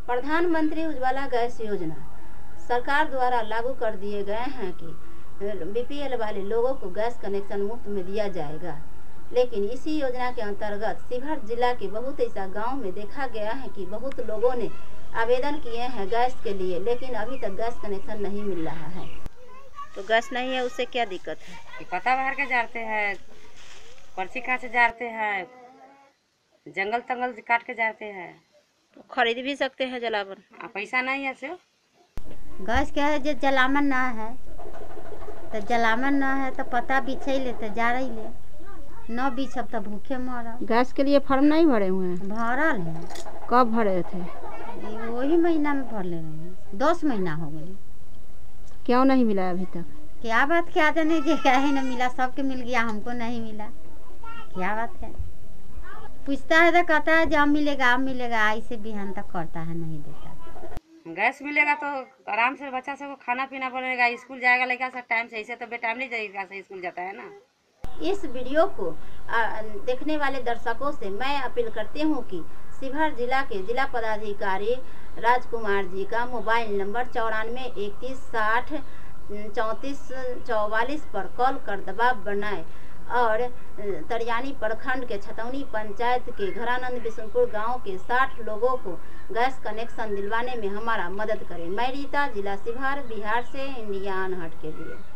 प्रधानमंत्री उज्ज्वला गैस योजना सरकार द्वारा लागू कर दिए गए हैं कि बीपीएल वाले लोगों को गैस कनेक्शन मुफ्त में दिया जाएगा। लेकिन इसी योजना के अंतर्गत शिवहर जिला के बहुत ऐसा गांव में देखा गया है कि बहुत लोगों ने आवेदन किए हैं गैस के लिए, लेकिन अभी तक गैस कनेक्शन नहीं मिल रहा है। तो गैस नहीं है, उससे क्या दिक्कत है? पता भर के जाते हैं, पर्ची कहाँ से जाते हैं, जंगल तंगल काट के जाते हैं। तो खरीद भी सकते हैं जलावन। पैसा नहीं है से गैस क्या है, जो जलावन ना है तो जलावन ना है तो पता बिछे ले तो जा रही ले, न बिछब तो भूखे मर। गैस के लिए फॉर्म नहीं भरे हुए हैं? भरल है। कब भरे थे? वही महीना में भर ले रहे, 10 महीना हो गए। क्यों नहीं मिला अभी तक? क्या बात, क्या जाने जे कहे न मिला, सबके मिल गया, हमको नहीं मिला। क्या बात है? पूछता है तो कहता है जब मिलेगा अब मिलेगा, ऐसे बिहान तक करता है, नहीं देता। गैस मिलेगा तो आराम से बच्चा सबको खाना पीना बनेगा, स्कूल जाएगा लड़का सब टाइम से, ऐसे तो बेटाइम नहीं जाएगा से स्कूल जाता है ना। इस वीडियो को देखने वाले दर्शकों से मैं अपील करती हूँ कि शिवहर जिला के जिला पदाधिकारी राजकुमार जी का मोबाइल नंबर 94 31 60 34 44 पर कॉल कर दबाव बनाए और तरियानी प्रखंड के छतौनी पंचायत के घरानंद बिशुनपुर गांव के 60 लोगों को गैस कनेक्शन दिलवाने में हमारा मदद करें। मैं रीता, जिला शिवहर, बिहार से इंडिया अनहट के लिए।